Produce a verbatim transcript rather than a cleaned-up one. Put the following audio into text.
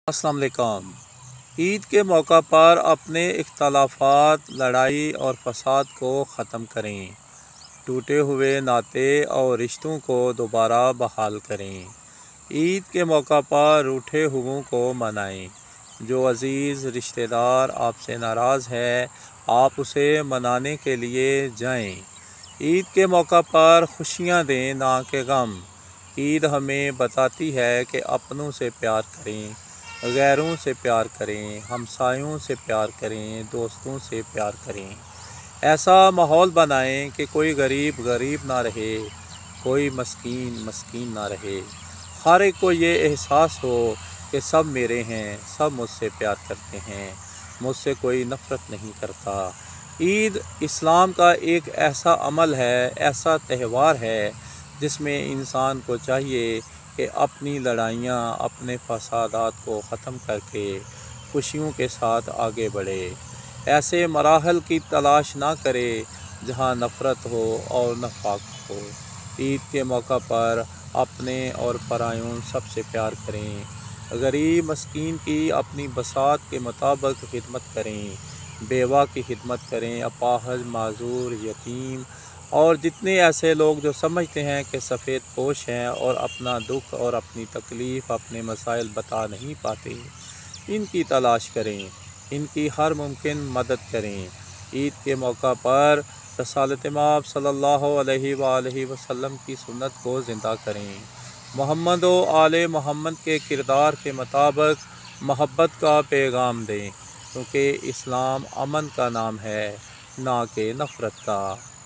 السلام علیکم۔ عید کے موقع پر اپنے اختلافات، لڑائی اور فساد کو ختم کریں۔ ٹوٹے ہوئے ناطے اور رشتوں کو دوبارہ بحال کریں۔ عید کے موقع پر روٹھے ہوئوں کو منائیں۔ جو عزیز رشتہ دار آپ سے ناراض ہے، آپ اسے منانے کے لیے جائیں۔ عید کے موقع پر خوشیاں دیں، نہ کہ غم۔ عید ہمیں بتاتی ہے کہ اپنوں سے پیار کریں، غیروں سے پیار کریں، ہمسایوں سے پیار کریں، دوستوں سے پیار کریں۔ ایسا ماحول بنائیں کہ کوئی غریب غریب نہ رہے، کوئی مسکین مسکین نہ رہے۔ ہر ایک کو یہ احساس ہو کہ سب میرے ہیں، سب مجھ سے پیار کرتے ہیں، مجھ سے کوئی نفرت نہیں کرتا۔ عید اسلام کا ایک ایسا عمل ہے، ایسا تہوار ہے جس میں انسان کو چاہیے کہ اپنی لڑائیاں، اپنے فسادات کو ختم کر کے خوشیوں کے ساتھ آگے بڑھے۔ ایسے مراحل کی تلاش نہ کرے جہاں نفرت ہو اور نفاق ہو۔ عید کے موقع پر اپنے اور پرایوں سب سے پیار کریں۔ غریب مسکین کی اپنی بساط کے مطابق خدمت کریں، بیوہ کی خدمت کریں، اپاہج، معذور، یتیم اور جتنے ایسے لوگ جو سمجھتے ہیں کہ سفید پوش ہیں اور اپنا دکھ اور اپنی تکلیف، اپنے مسائل بتا نہیں پاتے، ان کی تلاش کریں، ان کی ہر ممکن مدد کریں۔ عید کے موقع پر رسالت مآب صلی اللہ علیہ وآلہ وسلم کی سنت کو زندہ کریں۔ محمد و آل محمد کے کردار کے مطابق محبت کا پیغام دیں، کیونکہ اسلام امن کا نام ہے، نہ کہ نفرت کا۔